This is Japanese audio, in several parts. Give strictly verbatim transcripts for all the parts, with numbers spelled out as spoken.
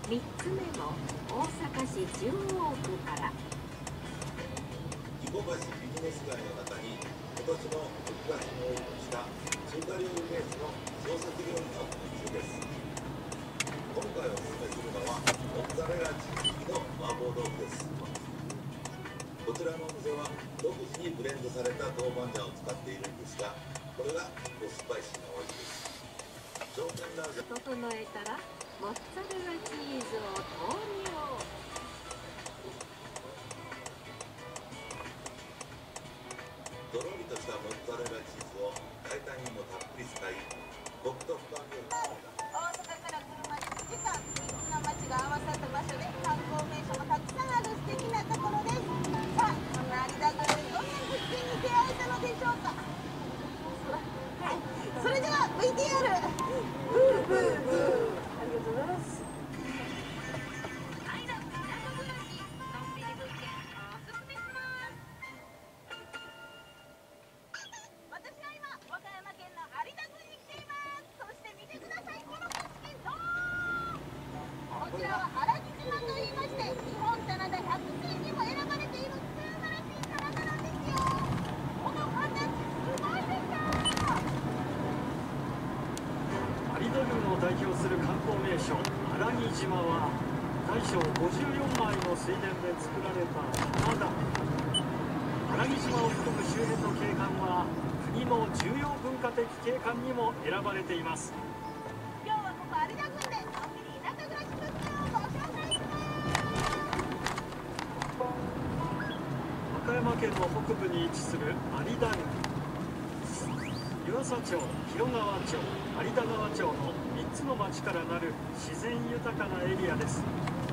みっつめも大阪市中央区から。 日後橋ビジネス街の中に今年のろくがつにオープンした中華料理ベースの創作料理のお店です。今回おすすめするのはモッツァレラチーズの麻婆豆腐です。こちらのお店は独自にブレンドされた豆板醤を使っているんですが、これがコスパイシーなお味です。商店ラーメン整えたらモッツァレラチーズを投入。 とろりとしたモッツァレラチーズを大胆にもたっぷり使い、コクと深みを。 大阪から車いちじかん、みっつの街が合わさった場所で観光名所もたくさんある素敵なところです。さあ、そんな有田郡でどんな物件に出会えたのでしょうか。はい、それでは ブイティーアール。ブーブーブー。ありがとうございます。こちらは荒木島といいまして、日本棚田ひゃくせんにも選ばれている素晴らしい棚田なんですよ。この形すごいでしょ。 有田郡を代表する観光名所荒木島は大小ごじゅうよんまいの水田で作られた棚田。荒木島を含む周辺の景観は国の重要文化的景観にも選ばれています。 今日はここ有田郡でのんびり田舎暮らし物件をご紹介します。 和歌山県の北部に位置する有田郡。湯浅町、広川町、有田川町のみっつの町からなる自然豊かなエリアです。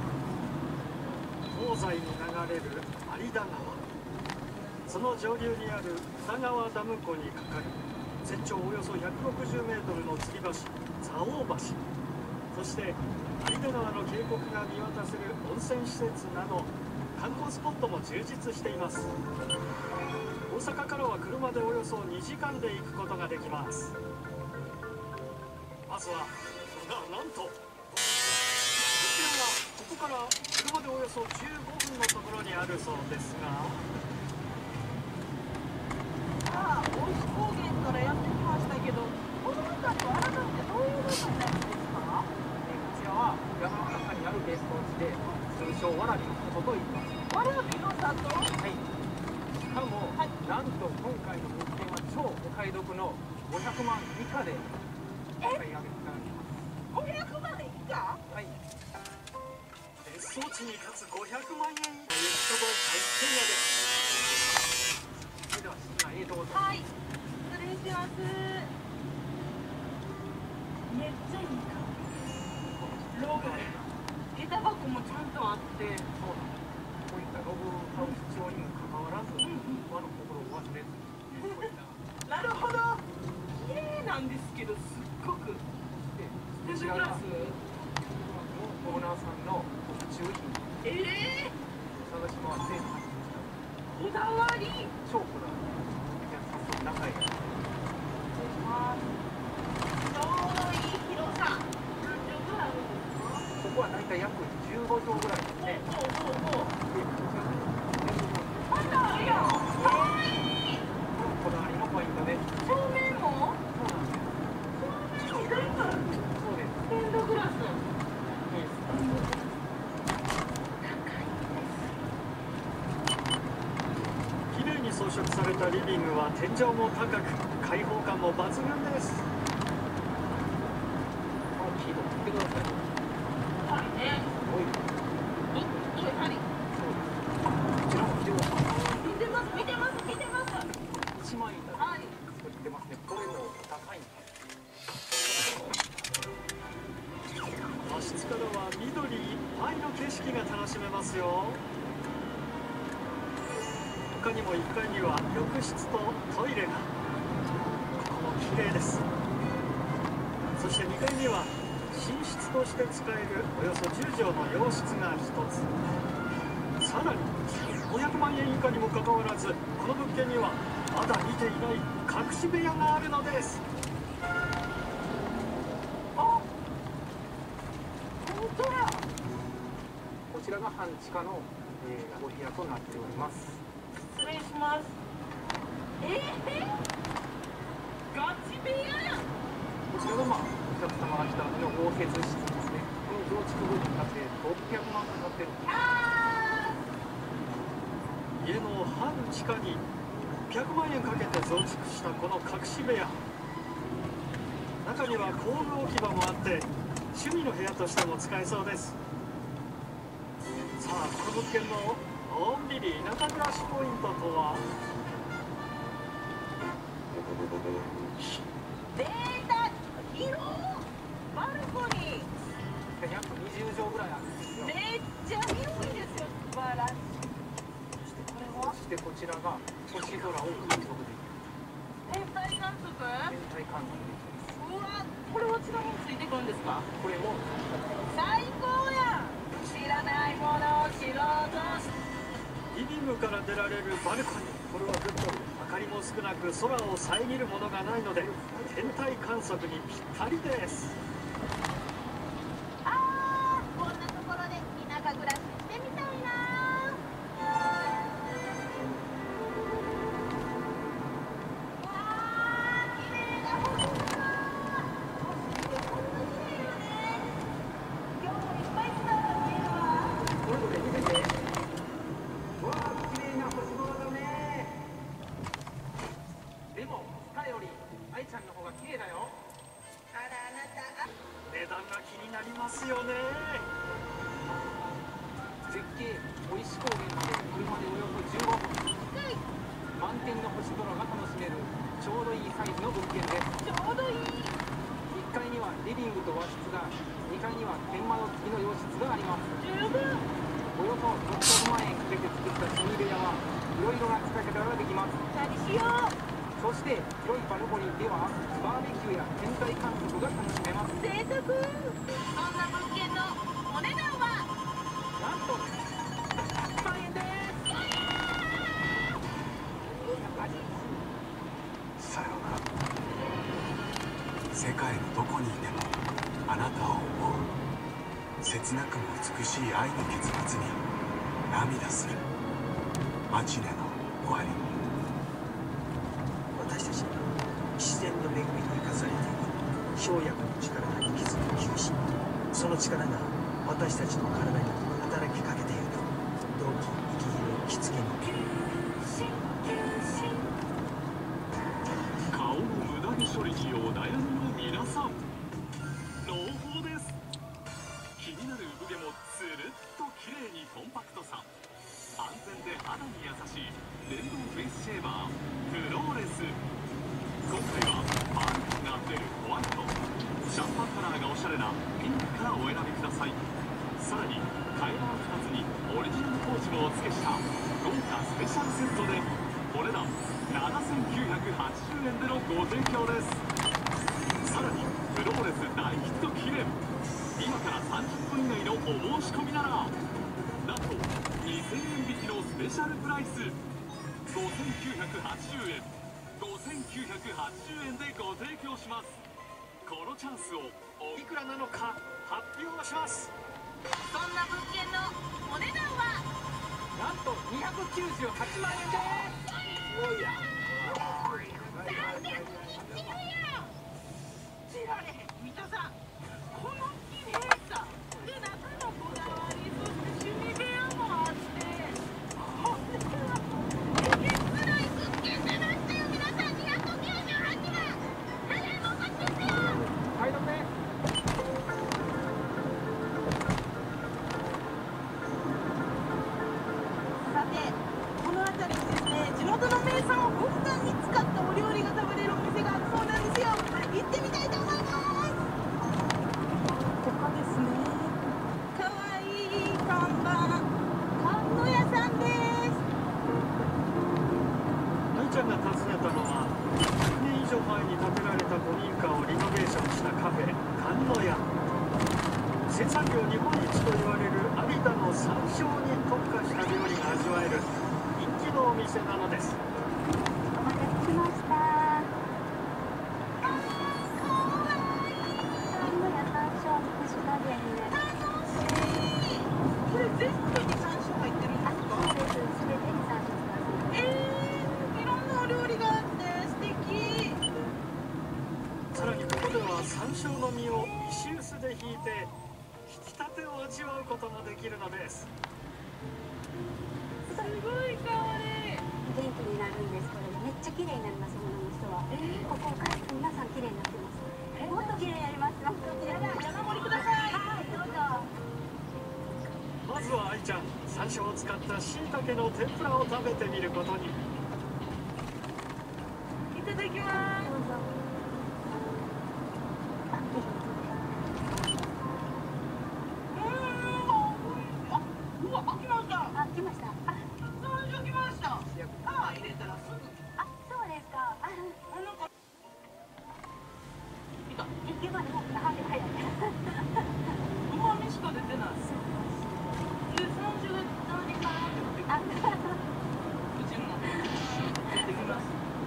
東西に流れる有田川、その上流にある二川ダム湖に架かる全長およそひゃくろくじゅうメートルの吊り橋、蔵王橋、そして有田川の渓谷が見渡せる温泉施設など観光スポットも充実しています。大阪からは車でおよそにじかんで行くことができます。まずはな、なんとこちらはここから車でおよそじゅうごふんのところにあるそうですが、 さあ、大石高原からやってきましたけど、この辺りは改めてどういう部分なんですか？ えこちらは山の中にある別荘地で、通称わらびの里と言います。 わらびの里？ はい。しかも、 はい、 なんと今回の物件は超お買い得のごひゃくまん以下でお買い上げいただきます。 ごひゃくまん以下？ はい。 別荘地にかつごひゃくまんえんという人と大変やです。 それでは室内へどうぞ。 はい、失礼します。めっちゃいいな。ログ、下駄箱もちゃんとあって。 そうなんです。こういったログ買う必要にもかかわらず、和の心を忘れずに、こういった。 なるほど。綺麗なんですけど、すっごく。 で、 ステンドグラス。 オーナーさんの特注品。 ええー。 探し回って。 こだわり。 超こだわり。じゃあ早速中へ。 ちょうどいい広さ。何畳ぐらいあるんですか？ ここは大体約じゅうごひょうぐらいですね。 ほうほうほう。 で、こちらまだあるやん。かわいい。 こだわりのポイントです。 照明も？ そうなんです。 照明全部。 そうです。 ステンドグラス。 きれいに装飾されたリビングは天井も高く、開放感も抜群です。 このキーボード見てください。 はいね。 すごい。 ど、どれ針？ そうです。こちらも見てください。 見てます、見てます、見てます。 一枚板ではい。 作ってますね。これも高いんです。 和室からは緑いっぱいの景色が楽しめますよ。他にもいっかいには浴室とトイレが、ここも綺麗です。そしてにかいには寝室として使えるおよそじゅうじょうの洋室がひとつ。さらにごひゃくまんえん以下にもかかわらず、この物件にはまだ見ていない隠し部屋があるのです。 あ、本当や。 ちらが半地下の、えー、お部屋となっております。 失礼します。えー、ガチ部屋やん。 こちらが、まあ、お客様が来た時の応接室ですね。この増築後にかけろっぴゃくまんかかってる。 家の半地下にろっぴゃくまんえんかけて増築したこの隠し部屋、中には工具置き場もあって趣味の部屋としても使えそうです。さあ、この物件ののんびり田舎暮らしポイントとは。 贅沢広バルコニー約にじゅうじょうぐらいあるんですよ。 めっちゃ広いですよ。素晴らしい。そしてこれはそしてこちらが星空を観測できる天体観測。 天体観測できます。 うわ、これはちなみについてくるんですか。 これも最高やん。知らないものを知ろうと。 リビングから出られるバルコニー、これはずっと明かりも少なく空を遮るものがないので天体観測にぴったりです。 あー、こんなところで田舎暮らししてみたいな。わー、綺麗な星空。星ってこんな綺麗よね。今日もいっぱいスターが見えるわ。 それぞれ見てて。わあ、綺麗な星空だね。でもスカより愛ちゃんの方が綺麗だよ。 あら、あなた。あ、 値段が気になりますよね。 絶景小石高原まで車でおよそじゅうごふん。満天の星空が楽しめるちょうどいいサイズの物件です。 ちょうどいい。 いっかいにはリビングと和室が、にかいには天窓付きの洋室があります。 十分。 およそろっぴゃくまんえんかけて作った趣味部屋はいろいろな使い方ができます。 何しよう。 そして広いバルコニーではバーベキューや天体観測が楽しめます。 贅沢。そんな物件のお値段はなんとひゃくまんえんです。 さよなら。世界のどこにいてもあなたを思う。切なくも美しい愛の結末に涙する。マチネの終わり。 私たちは自然の恵みに生かされている生薬の力が息づく球子。その力が私たちの体に働きかけていると同期生きる棺に顔の無駄毛処理にお悩みの皆さん、朗報です。気になる産毛もつるっと綺麗にコンパクトさ、安全で肌に優しい電動フェイスシェーバーフローレス。今回はパール感があふれるホワイト、シャンパンカラーがおしゃれなピンクからお選びください。さらに替え玉ふたつにオリジナルポーチもお付けした豪華スペシャルセットでお値段ななせんきゅうひゃくはちじゅうえんでのご提供です。さらにフローレス大ヒット記念、今からさんじゅっぷん以内のお申し込みならなんとにせんえん引きのスペシャルプライスごせんきゅうひゃくはちじゅうえん、ごせんきゅうひゃくはちじゅうえんでご提供します。このチャンスをおいくらなのか発表します。 そんな物件のお値段はなんとにひゃくきゅうじゅうはちまんえんです。すごいや。 知られへん。水戸さん、この綺麗さで中のこだわり、そして趣味部屋もあって、これはえげつない物件出ましたよ。皆さん、にひゃくきゅうじゅうはちまん早いもん勝ちですよ。 買い取って。 さて、この辺りにですね、地元の名産をふんだんに使ったお料理が食べれるお店があるそうなんですよ。行ってみたいと思います。ここですね。かわいい看板、甘露屋さんです。 愛ちゃんが訪ねたのはひゃくねん以上前に建てられた古民家をリノベーションしたカフェ甘露屋。生産量日本一と言われる有田の山椒に特化した料理が味わえる人気のお店なのです。 お待たせしました。甘露屋山椒福祉加減になります。 これ絶で引いて引き立てを味わうこともできるのです。 すごい香り。 元気になるんです。これめっちゃ綺麗になります。女の人は、えー、ここから皆さん綺麗になってます。えー、もっと綺麗になります。もっと綺麗になります。山盛りください。はい、どうぞ。 まずは愛ちゃん、山椒を使ったしいたけの天ぷらを食べてみることに。 いただきます。どうぞ。 うわ、開きました。 あ、来ました。あ、 山椒来ました。あ、入れたらすぐ。 あ、そうですか。あ、 なんか。いた。 一級までもう、はい、早い。 旨味しか出てない。で、山椒が何かなって思って。あ、うちの。行ってきます。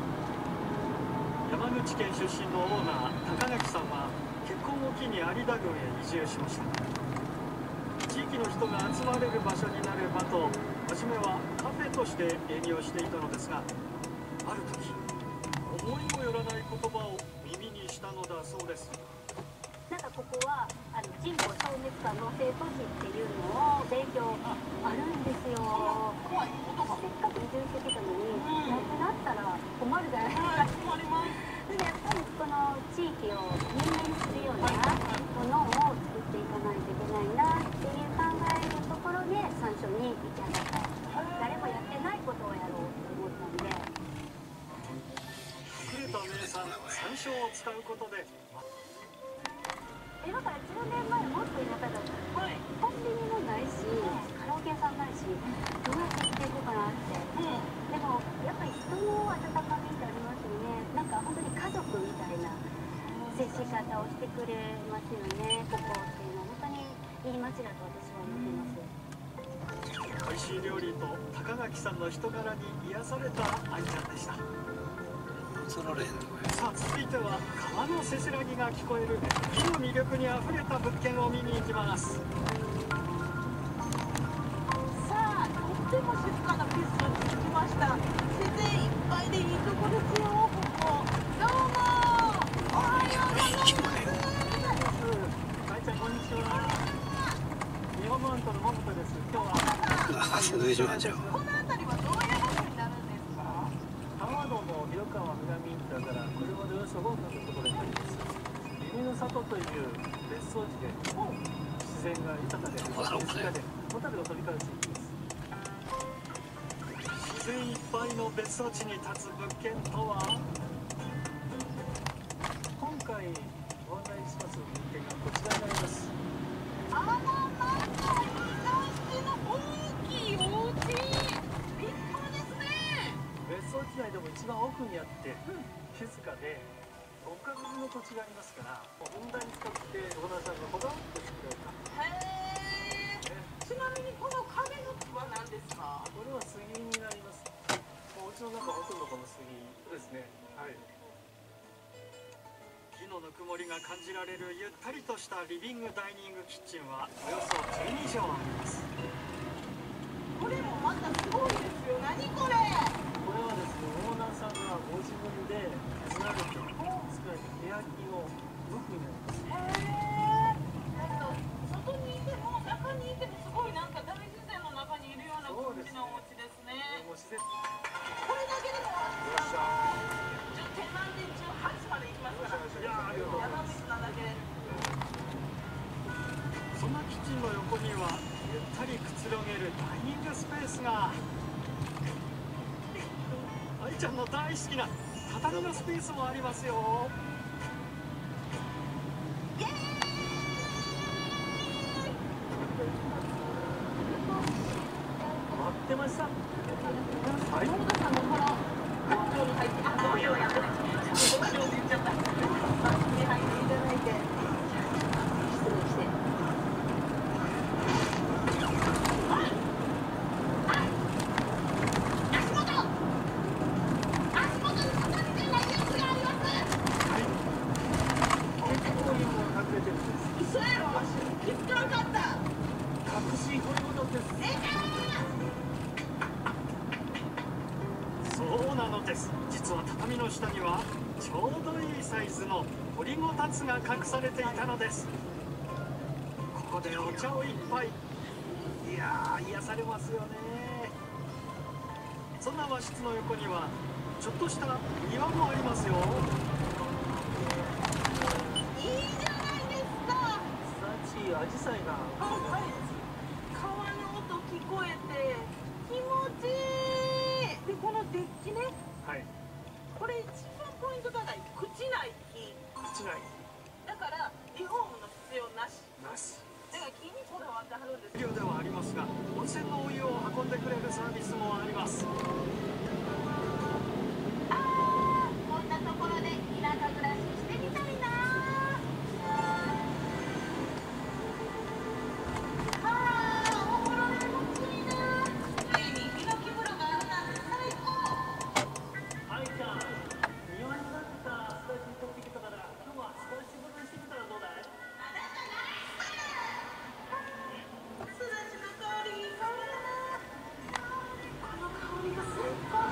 山口県出身のオーナー高垣さんは結婚を機に有田郡へ移住しました。地域の人が集まれる場所になればと初めはカフェとして営業していたのですが、ある時思いもよらない言葉を耳にしたのだそうです。 なんかここはあの人口消滅可能性都市っていうのを勉強あるんですよ。 怖いことが。 せっかく移住してきたのに、なくなったら困るじゃないですか。 困ります。 でやっぱりこの地域を人間にするようなものを作っていかないといけないなっていう考えるところで山椒に行き当たった。誰もやってないことをやろうと思ったんで。 隠れた名産山椒を使うことで。 今からじゅうねんまえもっと田舎だった。 はい。 コンビニもないし、カラオケ屋さんないし、どうやって生きていこうかなって。でもやっぱり人の温かみってありますよね。なんか本当に家族みたいな接し方をしてくれますよね。ここっていうのは本当にいい街だと私は思ってます。 美味しい料理と高垣さんの人柄に癒された愛ちゃんでした。さあ続いては川のせせらぎが聞こえる木の魅力にあふれた物件を見に行きます。 さあ、とっても静かな別荘に着きました。自然いっぱいでいいとこですよ、ここ。どうもおはようございます。 愛ちゃんこんにちは。日本マントの桃田です。今日はこの辺りはどういう場所になるんですか？ 川野の広川南インターから車でおよそごふんのところにあります。夢の里という別荘地で自然が豊かで静かでホタルが飛び交う地域です。自然いっぱいの別荘地に立つ物件とは、今回ご案内します物件がこちらになります。 あらまあ、いい感じの大きいお家。立派ですね。 別荘地内でも一番奥にあって、静かでごかくの土地がありますから、ふんだんに使ってオーナーさんがこだわって作られた。 へえ。ちなみにこの壁の木は何ですか？ これは杉になります。もううちの中ほとんどこの杉ですね。はい。木のぬくもりが感じられるゆったりとしたリビングダイニングキッチンはおよそじゅうにじょうあります。 これもまたすごいですよ。何これ？ これはですね、オーナーさんがご自分で削られて作られたケヤキの無垢になります。 へえ。なんか外にいても中にいてもすごいなんか大自然の中にいるような感じのお家ですね。 もう自然。 これだけでもじゅってん満点中はちまでいきますから。 いやありがとうございます。 山道なだけで。 そんなキッチンの横にはゆったりくつろげるダイニングスペースが。愛ちゃんの大好きな畳のスペースもありますよ。 イエーイ。 待ってました。はい。 野田さんのこの環境に入って、あ、どういうやつね。ちょっと同じこと言っちゃった。バッグに入っていただいて、失礼して。あ、あ、足元。足元に畳みじゃないやつがあります。 はい。結構にも隠れてるんです。 嘘やろ、気づかなかった。 隠し彫り物です。 えそうなのです。実は畳の下にはちょうどいいサイズの掘りごたつが隠されていたのです。 こでお茶を一杯。いやー癒されますよね。そんな和室の横にはちょっとした庭もありますよ。 いいじゃないですか。 さちアジサイがはい、川の音聞こえて気持ちいい。でこのデッキね、 はい。 これ一番ポイント高い朽ちない木口ないだからリフォームの必要なしなし。 だから木にこだわってはるんです。 無料ではありますが、温泉のお湯を運んでくれるサービスもあります。 あー、こんなところで田舎暮らししてみたいな。あー、お風呂で気持ちいいな。ついにヒノキ風呂があるなんて最高。 はい、じゃあ庭になったスタジオ取ってきたから、今日は少し分してみたらどうだい？ すだちの香りいい香りだな。この香りが最高。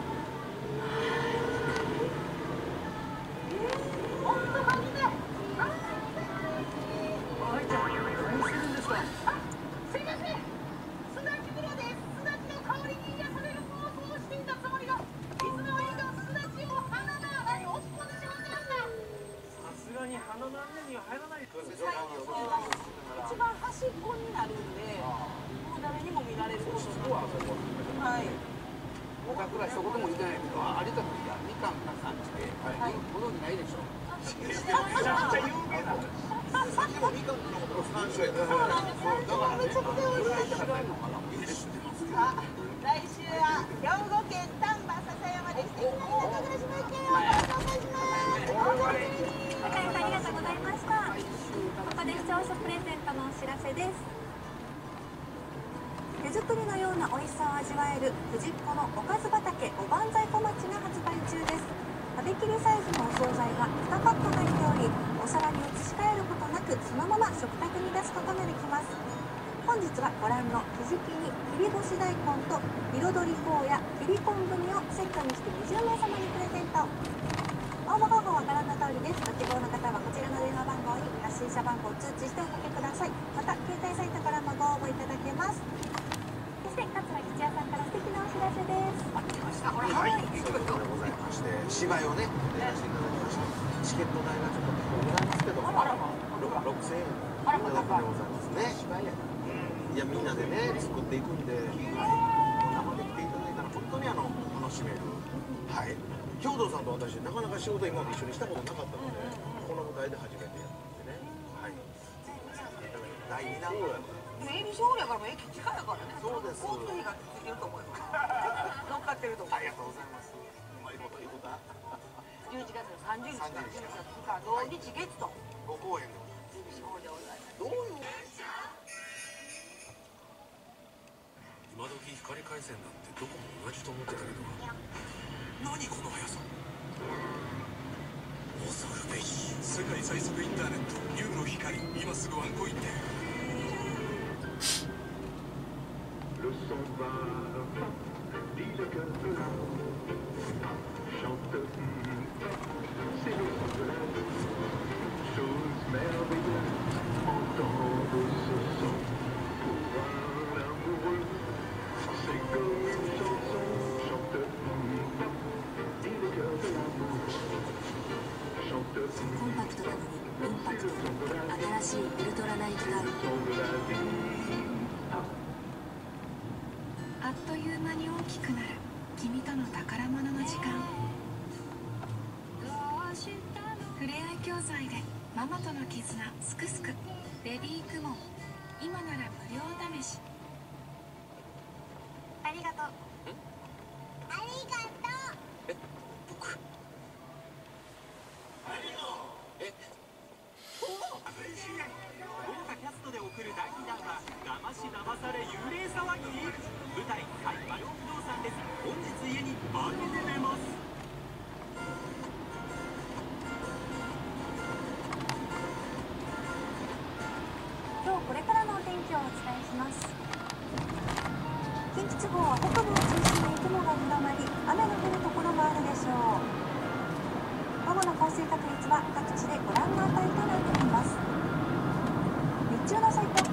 えー、温度が見て。あー、 はい、じゃあ何してるんですか？ あ、すいません。すだち風呂です。すだちの香りに癒される妄想をしていたつもりが、いつの間にかすだちを鼻の穴に押し込んでしまってました。 さすがに鼻の穴には入らない。 一番端っこになるんで、もう誰にも見られることなく。はい。 僕は一言も言ってないけど、有田君がみかんが産地で、ご存じないでしょ。 めちゃくちゃ有名な。 さっきもみかんのことをさん種類。 そうなんです。最近はめちゃくちゃ美味しい。 知らんのかな。 さあ、来週は兵庫県丹波篠山で素敵な田舎暮らしの一軒をご紹介します。お楽しみに。 高井さんありがとうございました。ここで視聴者プレゼントのお知らせです。手作りのような美味しさを味わえる藤子のおかず畑おばんざい小町が発売中です。食べきりサイズのお惣菜がにパック入っており、お皿に移し替えることなくそのまま食卓に出すことができます。本日はご覧のひじきに切り干し大根と彩りフォーや切り昆布煮をセットにしてにじゅうめいさまにプレゼント。応募方法はご覧の通りです。ご希望の方はこちらの電話番号に発信者番号を通知しておかけください。また携帯サイトからもご応募いただけます。そして桂吉弥さんから素敵なお知らせです。 はい、ということでございまして、芝居をね、やらせていただきました。チケット代がちょっと結構ございますけど、ろくせんえんいただくんでございますね。芝居やいや、みんなでね、作っていくんで、はい、生で来ていただいたら本当にあの楽しめる。はい。兵藤さんと私、なかなか仕事今まで一緒にしたことなかったので、この舞台で初めてやったんでね。はい。ぜひ見させていただきだいにだんぐらい。 エビショーやからもう駅近いからね。 そうです。 交通費がついてると思います。乗っかってると思います。 ありがとうございます。うまいこと言うことあじゅういちがつのさんじゅうにちからじゅういちがつふつか土日月とご公演でエビショーでございます。 どういう今時光回線なんてどこも同じと思ってたけど、何この速さ。恐るべき世界最速インターネットユーロ光、今すぐワンコインで。 コンパクトなのにインパクト、新しいウルトラライトダウン。あっという間に大きくなる君との宝物の時間。ふれあい教材でママとの絆すくすくベビークモン、今なら無料試し。ありがとう。ありがとう。 え、僕豪華キャストで送るだいにだんは騙し騙され幽霊騒ぎ。舞台「界マリオ不動産」です。本日家に化けて出ます。 今日これからのお天気をお伝えします。近畿地方は北部を中心に雲が広まり、雨の降るところもあるでしょう。午後の降水確率は各地でご覧の値となっています。日中の最高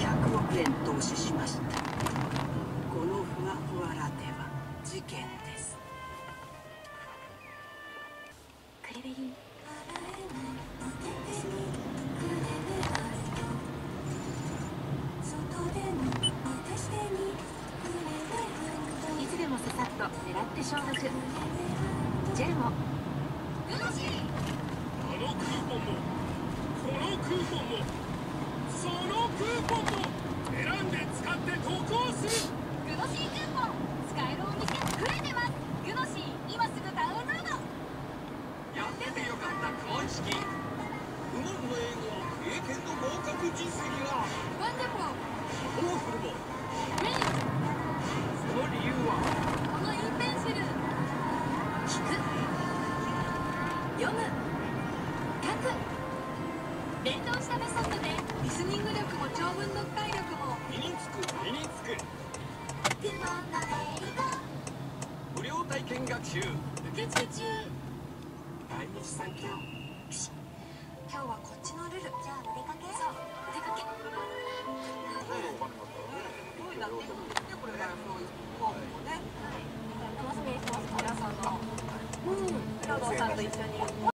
ひゃくおくえん投資しました。このふわふわラテは事件です。 クレベリー、いつでもささっと狙って消毒。ジェルもルノシー、あのクーポンもこのクーポンもそのクーポンも選んで使って得をする。 グノシークーポン使えるお店増えてます。グノシー今すぐダウンロード。 やっててよかった公式。不問の英語英検の合格実績がワンダフル、 オーフルも。 グレイト。 その理由はこのインペンシル。聞く、読む、書く。連動したメソッドでリスニング力も長文読解力も身につく身につく。無料体験学習受付中。 第一三共今日はこっちのルル。じゃあお出かけ。 そう、お出かけ。 すごいなってるんですね、これからそういうフォームもね。楽しみにしてます、皆さんの。うん、平野さんと一緒に。